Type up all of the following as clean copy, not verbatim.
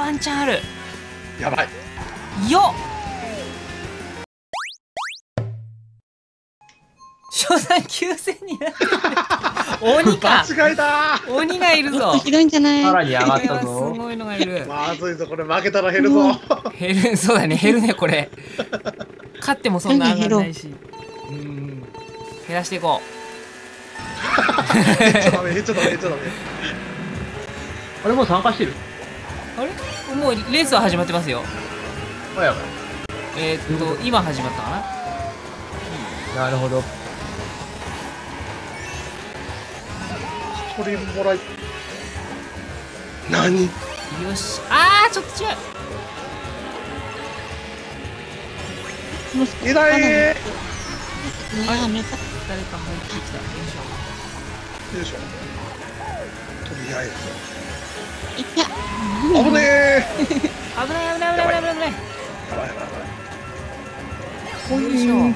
ワンチャンある。 やばい。 よっ。賞賛9000になってる。鬼か。 間違いだ。 鬼がいるぞ。 ひどいんじゃない？ さらに上がっこれはすたぞ。 ごいのがいる。 まずいぞ、これ負けたら減るぞ。 減る、そうだね、減るね、これ。勝ってもそんな上がらないし。 うん。 減らしていこ減っちゃダメ、減っちゃダメ、減っちゃダメ。 あれもう参加してる？ う。あれもうレースは始まってますよ。 あ、やば今始まったかな。 い。なるほど。 一人もらい。何？ よし。あー、ちょっと違う。 いない。よやめた。 誰か入ってきた。よいしょ。 いしょ。とりあえず。 いや、 危ねえ。 危ない危ない危ない危ない危ない。 やばいやばいやばい。 よいしょ。よいし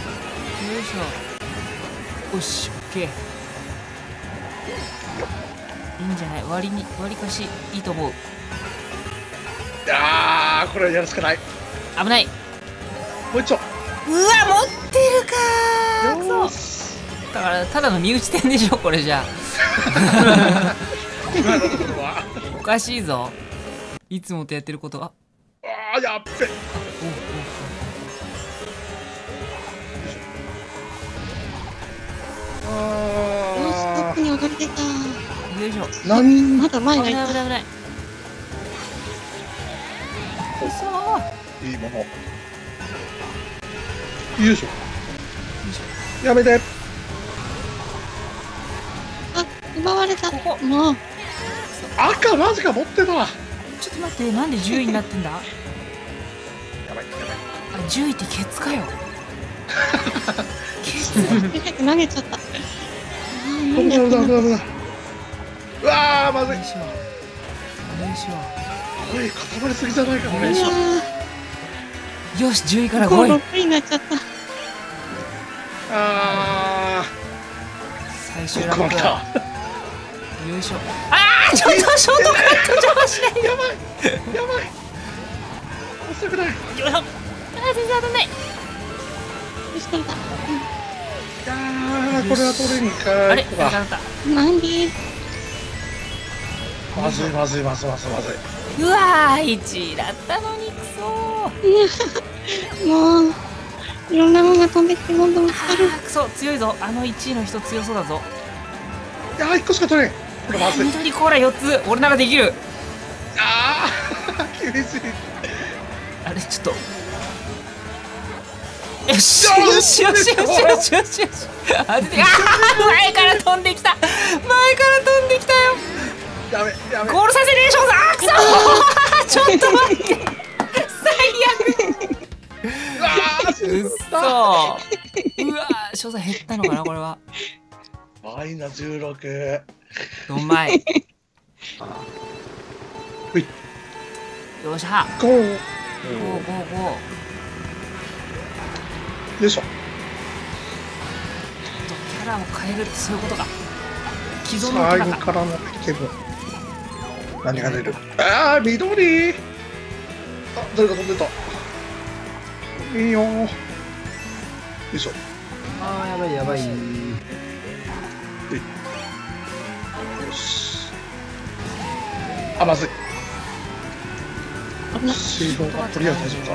ょ。よし、オッケー。いいんじゃない？割かしいいと思う。 いやー、これはやるしかない。 危ない。 もう一丁。 うわ、持ってるかー。くそ。 よーし。 だからただの身内点でしょこれじゃ。 今のところは。 おかしいぞ。いつもとやってることが。 あー、やっべ。 よし、トップに踊り出た。 よいしょ。 何？ まだ前危ないがいた。 危ない危ない。くそー。 いいもの。よいしょ。やめて。 あ、奪われた。 ここもう、 赤マジか持ってた。やちょっと待って、なんで10位になってんだ。 ばいやばい。 あ、10位ってケツかよ。ケツ。 早く投げちゃった。 危ない危ない危ない危ない。うわー、まずい。 よいしょ。よいしおい、固まりすぎじゃないかこれ。 うわょ。よし、10位からー、ゴール 5位。 6位になっちゃった。 あ最終ー、 ラップだ。 困った。 よいしょ。あー、ちょっとショートカット邪魔しないで。 やばいやばい。遅くない。 よいしょ。あー、全然当たんない。 よし、取れた。 いやー、これは取れに行かあれ、 ないとか。 当たった。 なんで？ まずいまずいまずいまずいまずい。 うわー、1位だったのに、くそー。 もう、いろんなものが飛んできてどんどんあぶつかる。 ー、くそ、強いぞ。あの1位の人強そうだぞ。 いやー、1個しか取れん。これまずい。 緑コーラ4つ、俺ならできる。 あー、厳しい。 あれ、ちょっと。よしよしよしよしよしよしよし。あ、出て、あー、前から飛んできた。前から飛んできたよ。 やめやめ。 ゴールさせねえ、翔さん。あー、くそー。ちょっと待って。 うわー、 最悪。うっそー。うわー、翔さん減ったのかな、これは。 マイナ16。 うまい。 ほい。 よっしゃ。 ゴー。 ゴーゴーゴー。 よいしょ。 キャラを変えるってそういうことか。既存のキャ最ラか。 後からの気分。何が出る？ああ、緑。あ、誰か飛んでた。いいよー。よいしょ。 あー、やばいやばい。 よし。あ、まずい。シードがとりあえず大丈夫か。 よい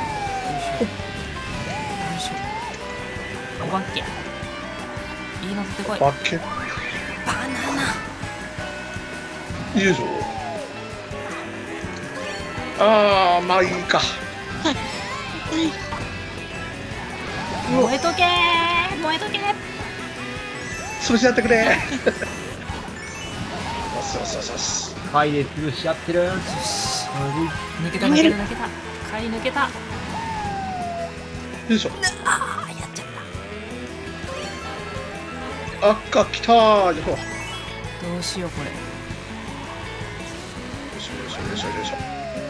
しょ。お化け。いいの出てこい。ババケ。 ナよいしょ。ああ、まあいいか。 ナ。燃えとけー。燃えとけー。 潰し合ってくれ。よしよしよしよし。 貝で潰し合ってる。 よし。抜けた抜けた抜けた。貝抜けた。 よいしょ。 ああ、やっちゃった。 赤きたー。よいしょ。よどうしようこれ。 いしょよいしょよいしょよいしょ。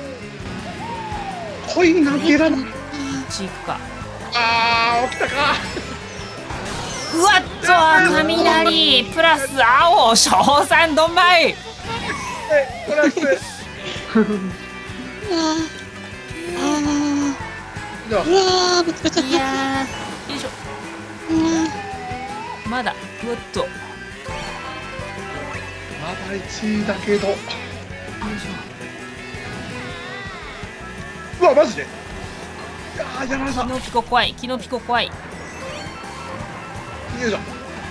恋投げられ。 1行くか。 ああ、起きたか。 うわっと、雷プラス青、賞賛どんまい。 これはきつい。 じゃあうわー、ぶつかっちゃっいやー、よいしょ。 た。 まだうっと、よまだ1位だけど、 いしうわマジで、いやーやられょ。 た。 キノピコ怖い、キノピコ怖い。 よいしょ、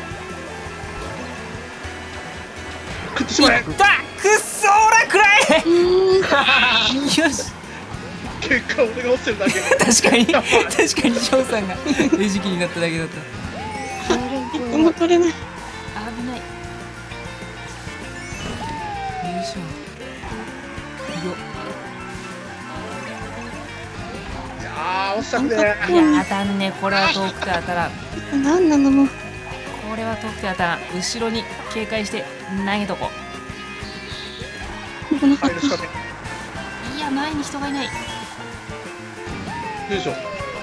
食ってしまえ。 いった、くっそー、オラくらい。よし。 結果俺が落ちてるだけで。 確かに確かに翔さんが餌食になっただけだった。 1個も取れない。 危ない。よいしょ。よいやー落ちたくねいや当たんね、これは遠くて当たらん。 なんなのもう。 これは遠くて当たらん。後ろに警戒して投げとここの葉っ入るしかねう。いや前に人がいない。こよいしょ。 れ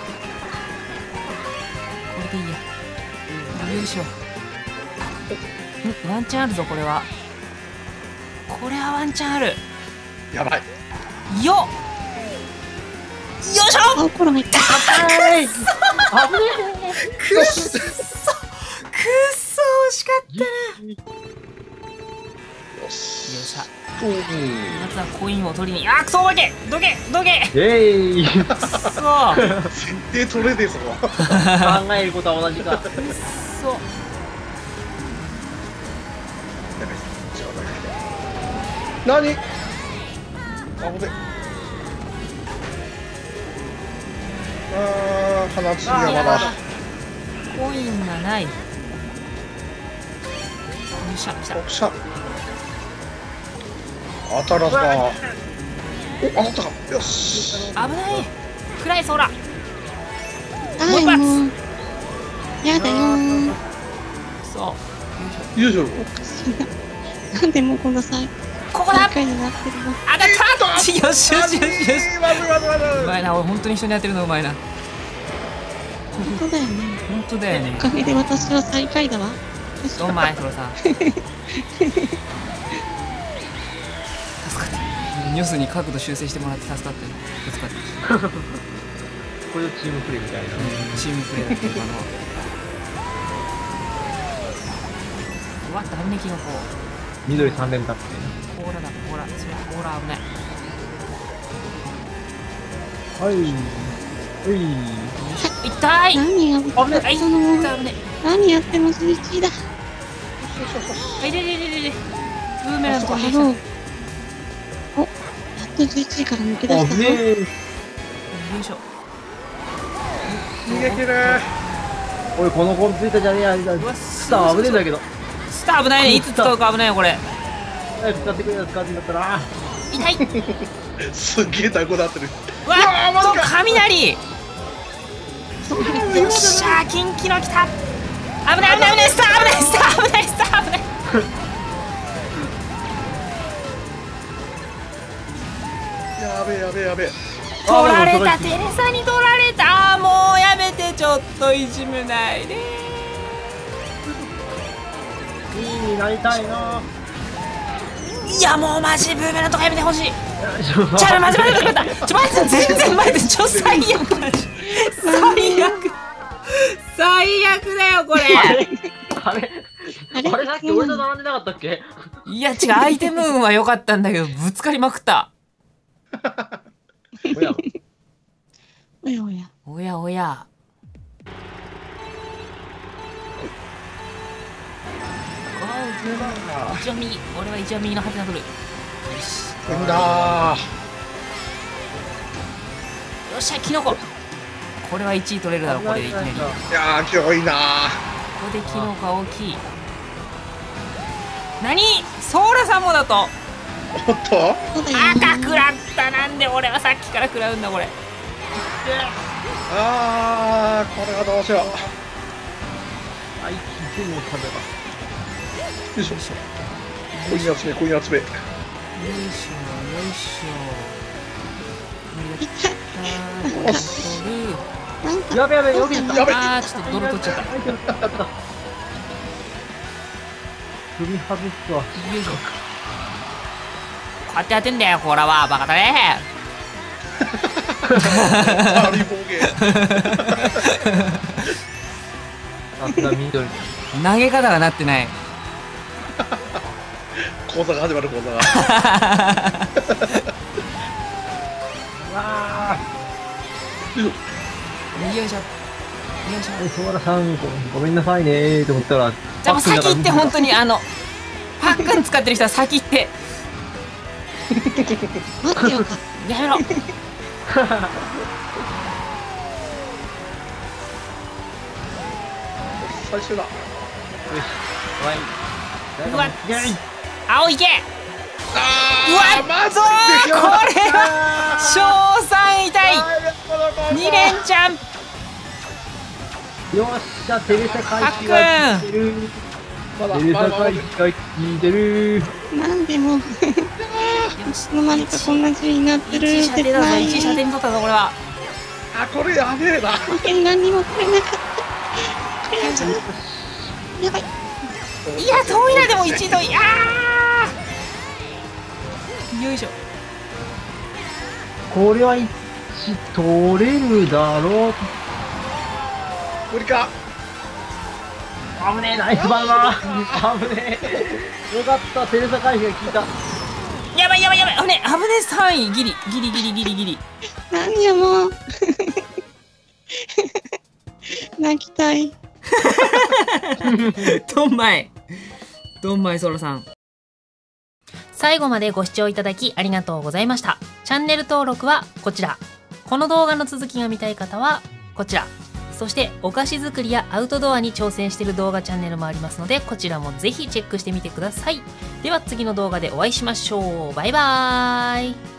でいいや。よいしょ。ワンチャンあるぞこれは。これはワンチャンある。 やばい。 よっ、よいしょ。 青コロ入った。 くっそくっそ惜しかったな。 よし。 よっしゃ。 おーまずはコインを取りに。あ、クソ、どけどけどけ。 イェーイくそ設定取れねえぞ。 考えることは同じか。 くっそ。 何？あ、ごめん。鼻つりがまだ。 コインがない。よっしゃ、来た。 よっしゃ。当たらずか。お、当たったか。よし。 危ない。暗い空。 はい、もう。やだよー。 くそ。 よいしょ。 おかしいな。なんでもうこの最ここだ。 下位になってるの。 当たった。よしよしよしよし。 まずいまずいまずい。 うまいな、俺本当に人に当てるのうまいな。 本当だよね。 本当だよねお。かげで私は最下位だわ。 どんまい、そろさん。助かった。ニュースに角度修正してもらって助かったよ。助かった。 これチームプレーみたいな。 チームプレーだって今のは。うわ、断撃の方。 緑3連タップコーラだ、コーラ。それコーラ危ない。 はい。うい。 痛い。 何があ、いその痛い危ね。 何やっても11位だ。 あ、いれれれれれ。ブーメラン飛んできた。 あのよお、やっと11位から抜け出したぞ。 危ねえ。 いしょ。 逃げ切れ。 おい、このコンピューターじゃねえや。 うわ、 スター危ねえんだけど。 スター危ないね。いつ使うか危ないよ、これ。 早く使ってくれよ、使ってんだったら。 痛い。 すっげえ太鼓なってる。 うわっと、雷。よっしゃー、キンキの来た。危ない危ない危ない、スター危ない、スター危ない、スター危ない。 やべえやべえやべえ。 取られた、テレサに取られた。あー、もうやめて、ちょっといじめないで。 いいになりたいな。 いや、もうマジブーメランとかやめてほしい。ちゃう、マジ待って全然待って、最悪だし。最悪だよ、これ。 あれさっき俺と並んでなかったっけ？ いや、違う、アイテム運は良かったんだけど、ぶつかりまくった。 おやおやおや。 おやおや。一応右、俺は一応右のハテナ取る。よし。 んだよっしゃ、キノコ。これは1位取れるだろう、これでいきなり。こー。いやー強いなこでキノコは大きい。何？ソーラさんもだと。 ー。おっと。 そうだよ赤食らった。なんで俺はさっきから食らうんだ、これ。 あー、これはどうしよう。 あいつも食べた。 よいしょ。コイン集めコイン集め。 よいしょ、よいしょ。これが取る。 なんか、 やべやべ、よけた。 やべあー、ちょっと泥取っちゃった。よ踏み外すわ。 いしょ。こうやってやってんだよ、こらは。バカだね。 軽い暴言。 さすが緑。 投げ方がなってない。 講座が始まる講座が。 わよいしょ。よいしょ。 ー。ソーラさん、ごめんなさいねーと思ったら。 じゃあもう先行って、本当にパックン使ってる人は先行って。 待ってよか。 やめろ。 最終だ。 よし。はい。 うわイェイ。 青いけ。うわあー、マジで。 これは賞賛痛い。2連チャン。 よっしゃ、テレサ回避が効いてる。 まだテレサまだ回避が効いてる。 なんでも。いつの間にかこんな順位になってる。 1射程だぞ。1射程に取ったぞこれは。 あ、これやべえな。 何にもくれなかった。くれなかった。やばい。 いや遠いな。でも一度よいしょ。 これは1取れるだろう。 無理か。 危ねえ、ナイスバンだ。危ねえ。よかった、テレサ回避が効いた。 やばい。危ね3位ギリ。 何やもう。泣きたい。 どんまいソロさん。最後までご視聴いただきありがとうございました。チャンネル登録はこちら。この動画の続きが見たい方はこちら。そしてお菓子作りやアウトドアに挑戦している動画チャンネルもありますので、こちらもぜひチェックしてみてください。では次の動画でお会いしましょう。バイバーイ。